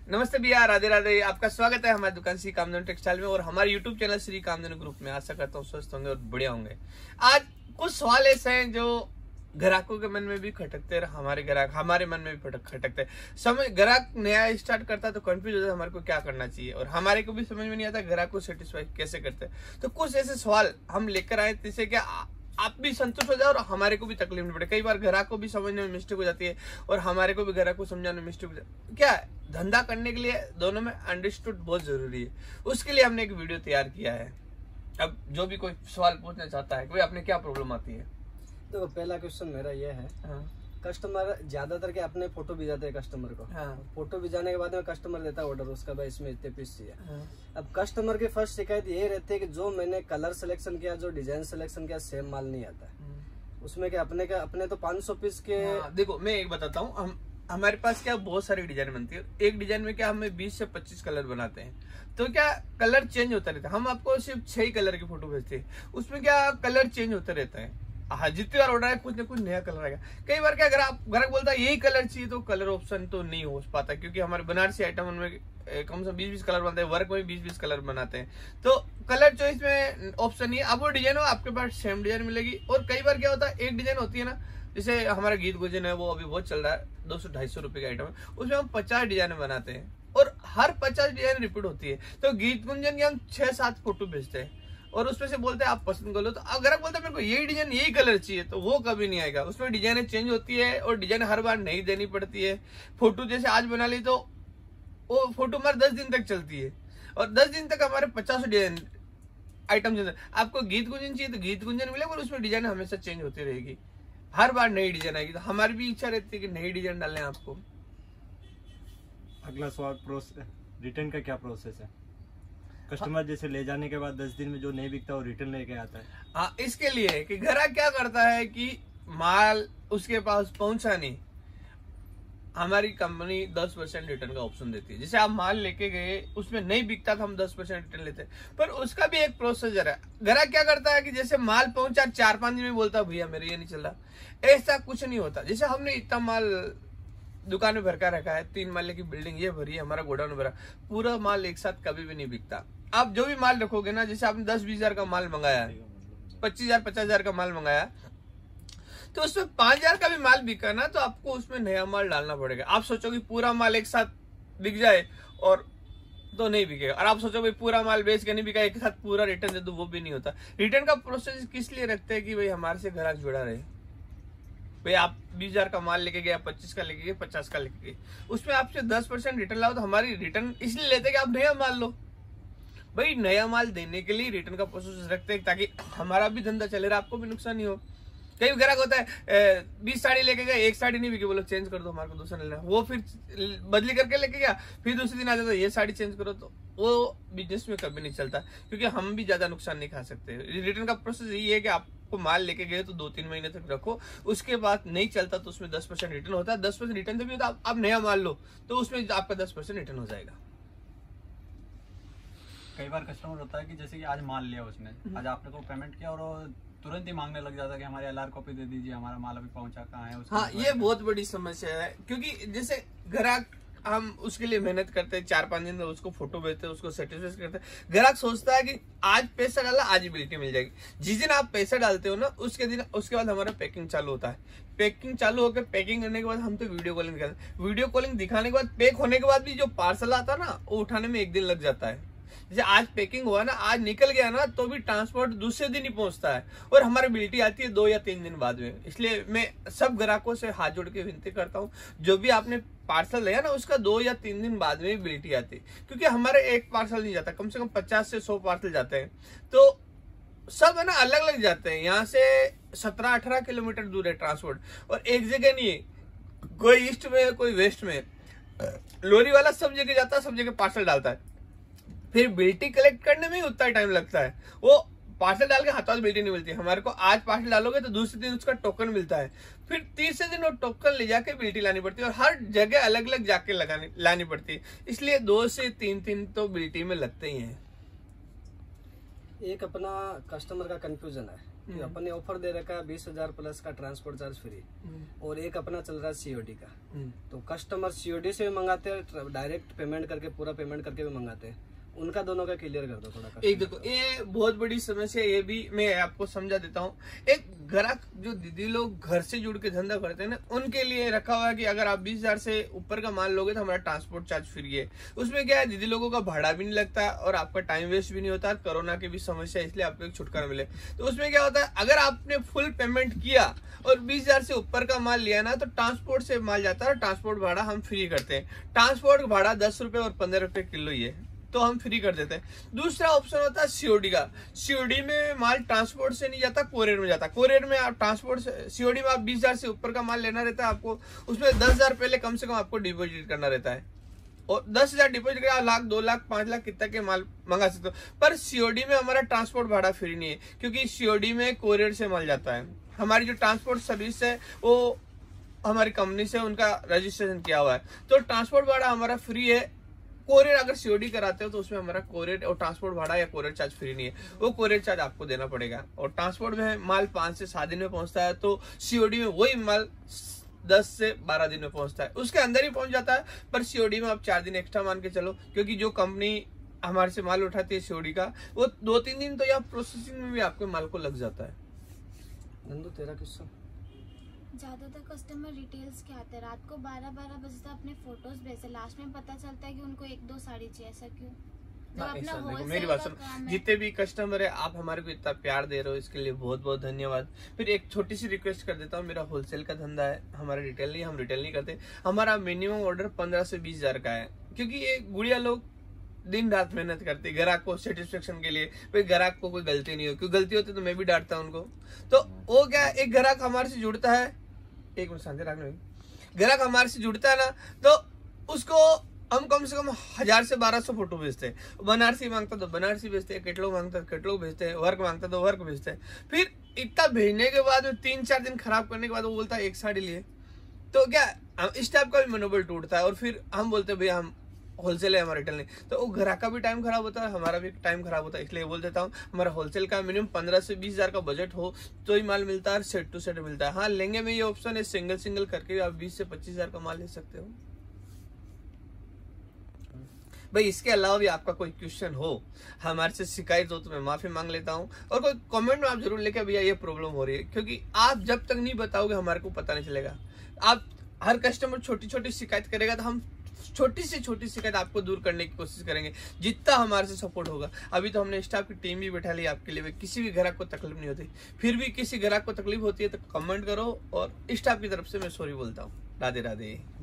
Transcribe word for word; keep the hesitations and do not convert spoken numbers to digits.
नमस्ते भैया, राधे राधे। आपका स्वागत है हमारी दुकान श्री कामधेनु टेक्सटाइल में और हमारे YouTube channel Shri Kamdhenu group में। आशा करता हूँ स्वस्थ होंगे और बढ़िया होंगे। आज कुछ सवाल ऐसे हैं जो ग्राहकों के मन में भी खटकते हैं, हमारे ग्राहक हमारे मन में भी खटकते हैं। समझ ग्राहक नया स्टार्ट करता है तो कंफ्यूज होता है हमारे को क्या करना चाहिए, और हमारे को भी समझ में नहीं आता ग्राहक को सेटिस्फाई कैसे करते हैं। तो कुछ ऐसे सवाल हम लेकर आए जिससे क्या आप भी संतुष्ट हो जाए और हमारे को भी तकलीफ नहीं पड़े। कई बार ग्राहक को भी समझने में मिस्टेक हो जाती है और हमारे को भी ग्राहक को समझाने में मिस्टेक हो जाती है। क्या है, धंधा करने के लिए दोनों में अंडरस्टूड बहुत जरूरी है। उसके लिए हमने एक वीडियो तैयार किया है। अब जो भी कोई सवाल पूछना चाहता है, कोई अपने क्या प्रॉब्लम आती है। तो पहला क्वेश्चन मेरा ये है, हाँ। कस्टमर ज्यादातर के अपने फोटो भिजाते हैं कस्टमर को। हाँ। फोटो भिजाने के बाद में कस्टमर देता है ऑर्डर उसका, भाई इसमें इतने पीस चाहिए। हाँ। अब कस्टमर की फर्स्ट शिकायत ये रहती है कि जो मैंने कलर सिलेक्शन किया, जो डिजाइन सिलेक्शन किया, सेम माल नहीं आता है। उसमें क्या अपने का अपने तो पाँच सौ पीस के। हाँ, देखो मैं एक बताता हूँ, हम हमारे पास क्या बहुत सारी डिजाइन बनती है। एक डिजाइन में क्या हमें बीस से पच्चीस कलर बनाते हैं, तो क्या कलर चेंज होता रहता है। हम आपको सिर्फ छह कलर की फोटो भेजते हैं, उसमें क्या कलर चेंज होता रहता है। हाँ, जितनी बार ऑर्डर है कुछ ना कुछ नया कलर आएगा। कई बार क्या अगर आप ग्राहक बोलता है यही कलर चाहिए तो कलर ऑप्शन तो नहीं हो पाता, क्योंकि हमारे बनारसी आइटम उनमें कम से कम बीस बीस कलर बनाते हैं, वर्क में बीस बीस कलर बनाते हैं। तो कलर चॉइस में ऑप्शन नहीं है। आपको डिजाइन हो आपके पास सेम डिजाइन मिलेगी। और कई बार क्या होता है, एक डिजाइन होती है ना, जैसे हमारा गीत गुंजन है, वो अभी बहुत चल रहा है, दो सौ ढाई सौ रुपए का आइटम है, उसमें हम पचास डिजाइन बनाते हैं और हर पचास डिजाइन रिपीट होती है। तो गीत गुंजन की हम छह सात फोटो भेजते हैं और उसमें से बोलते हैं आप पसंद कर लो। तो अगर बोलते हैं मेरे को यही डिजाइन यही कलर चाहिए, तो वो कभी नहीं आएगा। उसमें डिजाइने चेंज होती है और डिजाइन हर बार नहीं देनी पड़ती है। फोटो जैसे आज बना ली तो वो फोटो हमारे दस दिन तक चलती है और दस दिन तक हमारे पचास डिजाइन आइटम चलते हैं। आपको गीत गुंजन चाहिए तो गीत गुंजन मिलेगा और उसमें डिजाइन हमेशा चेंज होती रहेगी, हर बार नई डिजाइन आएगी। तो हमारी भी इच्छा रहती है कि नई डिजाइन डालें आपको। अगला सवाल, प्रोसेस रिटर्न का क्या प्रोसेस है? कस्टमर जैसे ले जाने के बाद दस दिन में जो नहीं बिकता वो रिटर्न लेके आता है। हाँ, इसके लिए कि ग्राहक क्या करता है कि माल उसके पास पहुंचा नहीं, हमारी कंपनी दस परसेंट रिटर्न का ऑप्शन देती है। जैसे आप माल लेके गए, उसमें नहीं बिकता तो हम दस परसेंट रिटर्न लेते हैं, पर उसका भी एक प्रोसीजर है। ग्राहक क्या करता है कि जैसे माल पहुंचा चार पांच दिन में बोलता है भैया मेरे ये नहीं चल रहा। ऐसा कुछ नहीं होता। जैसे हमने इतना माल दुकान में भर का रखा है, तीन माले की बिल्डिंग ये भरी है, हमारा गोडाउन भरा, पूरा माल एक साथ कभी भी नहीं बिकता। आप जो भी माल रखोगे ना, जैसे आपने दस बीस हजार का माल मंगाया, पच्चीस हजार पचास हजार का माल मंगाया, तो उसमें पांच हजार का भी माल बिका ना, तो आपको उसमें नया माल डालना पड़ेगा। आप सोचोगे पूरा माल एक साथ बिक जाए और तो नहीं बिकेगा, और आप सोचोगे पूरा माल बेच के नहीं बिका एक साथ पूरा रिटर्न दे दो, वो भी नहीं होता। रिटर्न का प्रोसेस किस लिए रखते हैं कि भाई हमारे से ग्राहक जुड़ा रहे। भाई आप बीस हजार का माल लेके गए, पच्चीस का लेके गए, पचास का लेके गए, उसमें आपसे दस परसेंट रिटर्न लाओ, तो हमारी रिटर्न इसलिए लेते हैं कि आप नया माल लो। भाई नया माल देने के लिए रिटर्न का प्रोसेस रखते हैं ताकि हमारा भी धंधा चले रहा, आपको भी नुकसान नहीं हो। कई ग्राहक होता है बीस साड़ी लेके गए, एक साड़ी नहीं बिकी, बोलो चेंज कर दो, हमारे को दूसरा लेना। वो फिर बदली करके लेके गया, फिर दूसरे दिन आ जाता है ये साड़ी चेंज करो, तो वो बिजनेस में कभी नहीं चलता, क्योंकि हम भी ज्यादा नुकसान नहीं खा सकते। रिटर्न का प्रोसेस यही है कि आपको माल लेके गए तो दो तीन महीने तक रखो, उसके बाद नहीं चलता तो उसमें दस परसेंट रिटर्न होता है। दस परसेंट रिटर्न जब भी होता है, आप नया माल लो तो उसमें आपका दस परसेंट रिटर्न हो जाएगा। कई बार कस्टमर होता है कि जैसे कि आज माल लिया उसने, आज आपने को पेमेंट किया और वो तुरंत ही मांगने लग जाता है कि हमारी एल आर कॉपी दे दीजिए, हमारा माल अभी पहुंचा कहाँ है। हाँ, ये बहुत बड़ी समस्या है, क्योंकि जैसे ग्राहक हम उसके लिए मेहनत करते हैं, चार पांच दिन में उसको फोटो भेजते हैं, उसको सेटिस्फाई करते हैं। ग्राहक सोचता है कि आज पैसा डाला आज ही बिल्टी मिल जाएगी। जिस दिन आप पैसा डालते हो ना, उसके दिन उसके बाद हमारा पैकिंग चालू होता है। पैकिंग चालू होकर पैकिंग करने के बाद हम तो वीडियो कॉलिंग दिखाते हैं। वीडियो कॉलिंग दिखाने के बाद पैक होने के बाद भी जो पार्सल आता है ना, वो उठाने में एक दिन लग जाता है। जैसे आज पैकिंग हुआ ना, आज निकल गया ना, तो भी ट्रांसपोर्ट दूसरे दिन ही पहुंचता है और हमारी बिल्टी आती है दो या तीन दिन बाद में। इसलिए मैं सब ग्राहकों से हाथ जोड़ के विनती करता हूं, जो भी आपने पार्सल लिया ना, उसका दो या तीन दिन बाद में बिल्टी आती है, क्योंकि हमारे एक पार्सल नहीं जाता, कम से कम पचास से सौ पार्सल जाते हैं, तो सब है ना अलग अलग जाते हैं। यहाँ से सत्रह अठारह किलोमीटर दूर है ट्रांसपोर्ट, और एक जगह नहीं है, कोई ईस्ट में है कोई वेस्ट में। लोरी वाला सब जगह जाता है, सब जगह पार्सल डालता है, फिर बिल्टी कलेक्ट करने में ही उतना टाइम लगता है। वो पार्सल डाल के हाथों हाथ बिल्टी नहीं मिलती। हमारे को आज पार्सल डालोगे तो दूसरे दिन उसका टोकन मिलता है, फिर तीसरे दिन वो टोकन ले जाके बिल्टी लानी पड़ती है, और हर जगह अलग अलग जाके लगानी लानी पड़ती है। इसलिए दो से तीन दिन तो बिल्टी में लगते ही हैं। एक अपना कस्टमर का कंफ्यूजन है कि अपने ऑफर दे रखा है बीस हजार प्लस का ट्रांसपोर्ट चार्ज फ्री, और एक अपना चल रहा है सीओडी का। तो कस्टमर सीओडी से भी मंगाते हैं, डायरेक्ट पेमेंट करके पूरा पेमेंट करके भी मंगाते हैं, उनका दोनों का क्लियर कर दो थोड़ा। एक देखो ये बहुत बड़ी समस्या, ये भी मैं आपको समझा देता हूँ। एक ग्राहक जो दीदी लोग घर से जुड़ के धंधा करते हैं ना, उनके लिए रखा हुआ है कि अगर आप बीस हजार से ऊपर का माल लोगे तो हमारा ट्रांसपोर्ट चार्ज फ्री है। उसमें क्या है, दीदी लोगों का भाड़ा भी नहीं लगता और आपका टाइम वेस्ट भी नहीं होता। कोरोना की भी समस्या, इसलिए आपको एक छुटकारा मिले। तो उसमें क्या होता है, अगर आपने फुल पेमेंट किया और बीस हजार से ऊपर का माल लिया ना, तो ट्रांसपोर्ट से माल जाता है, ट्रांसपोर्ट भाड़ा हम फ्री करते हैं। ट्रांसपोर्ट भाड़ा दस रुपए और पंद्रह रुपए किलो ही है, तो हम फ्री कर देते हैं। दूसरा ऑप्शन होता है सीओडी का। सीओडी में माल ट्रांसपोर्ट से नहीं जाता, कोरियर में जाता। कोरियर में आप ट्रांसपोर्ट से, सीओडी में आप बीस हजार से ऊपर का माल लेना रहता है आपको, उसमें दस हजार पहले कम से कम आपको डिपॉजिट करना रहता है, और दस हजार डिपॉजिट करके लाख, दो लाख, पांच लाख कितना के माल मंगा सकते हो। पर सीओडी में हमारा ट्रांसपोर्ट भाड़ा फ्री नहीं है, क्योंकि सीओडी में कोरियर से माल जाता है। हमारी जो ट्रांसपोर्ट सर्विस है वो हमारी कंपनी से उनका रजिस्ट्रेशन किया हुआ है, तो ट्रांसपोर्ट भाड़ा हमारा फ्री है। कोरियर अगर सीओडी कराते हो तो उसमें हमारा कोरियर और ट्रांसपोर्ट भाड़ा या कोरियर चार्ज फ्री नहीं है, वो कोरियर चार्ज आपको देना पड़ेगा। और ट्रांसपोर्ट में माल पांच से सात दिन में पहुंचता है, तो सीओडी में वही माल दस से बारह दिन में पहुंचता है, उसके अंदर ही पहुंच जाता है। पर सीओडी में आप चार दिन एक्स्ट्रा मान के चलो, क्योंकि जो कंपनी हमारे से माल उठाती है सीओडी का, वो दो तीन दिन तो या प्रोसेसिंग में भी आपके माल को लग जाता है। नंदू तेरा किस्सा? ज्यादातर कस्टमर डिटेल्स के आते हैं, रात को बारह बारह बजे तक अपने फोटोज भेजते, लास्ट में पता चलता है कि उनको एक दो साड़ी चाहिए। ऐसा क्यों? जब हाँ, अपना ऐसा देखो, wholesale मेरी बात का सुनो, काम है। जितने भी कस्टमर है, आप हमारे को इतना प्यार दे रहे हो, इसके लिए बहुत बहुत धन्यवाद। फिर एक छोटी सी रिक्वेस्ट कर देता हूँ, मेरा होलसेल का धंधा है, हमारा रिटेल नहीं, हम रिटेल नहीं करते। हमारा मिनिमम ऑर्डर पंद्रह से बीस हजार का है, क्योंकि ये गुड़िया लोग दिन रात मेहनत करते हैं ग्राहक को सेटिस्फेक्शन के लिए। फिर ग्राहक को कोई गलती नहीं हो, क्योंकि गलती होती तो मैं भी डांटता हूँ उनको। तो वो क्या, एक ग्राहक हमारे से जुड़ता है, एक मिनट शांति रखना, ग्राहक हमारे से जुड़ता है ना, तो उसको हम कम से कम हजार से बारह सौ फोटो भेजते हैं। बनारसी मांगता तो बनारसी भेजते हैं, कैटलॉग मांगता तो कैटलॉग भेजते हैं, वर्क मांगता तो वर्क भेजते हैं। फिर इतना भेजने के बाद में तीन चार दिन खराब करने के बाद वो बोलता है एक साड़ी लिए, तो क्या इस टाइप का भी मनोबल टूटता है। और फिर हम बोलते हैं भैया हम होलसेल है, हमारा रिटेल नहीं, तो वो ग्राहक का भी टाइम खराब होता है, हमारा भी टाइम खराब होता है। इसलिए बोल देता हूँ, हमारा होलसेल का मिनिमम पंद्रह से बीस हजार का बजट हो तो ही माल मिलता है, सेट टू सेट मिलता है। हाँ, लेंगे में ये ऑप्शन है, सिंगल सिंगल करके भी आप बीस से पच्चीस हजार का माल ले सकते हो। भाई इसके अलावा भी आपका कोई क्वेश्चन हो, हमारे से शिकायत हो, तो मैं माफी मांग लेता हूँ। और कोई कमेंट में आप जरूर लेके भैया ये प्रॉब्लम हो रही है, क्योंकि आप जब तक नहीं बताओगे हमारे को पता नहीं चलेगा। आप हर कस्टमर छोटी छोटी शिकायत करेगा तो हम छोटी से छोटी शिकायत आपको दूर करने की कोशिश करेंगे, जितना हमारे से सपोर्ट होगा। अभी तो हमने स्टाफ की टीम भी बैठा ली आपके लिए, किसी भी ग्राहक को तकलीफ नहीं होती। फिर भी किसी ग्राहक को तकलीफ होती है तो कमेंट करो, और स्टाफ की तरफ से मैं सॉरी बोलता हूँ। राधे राधे।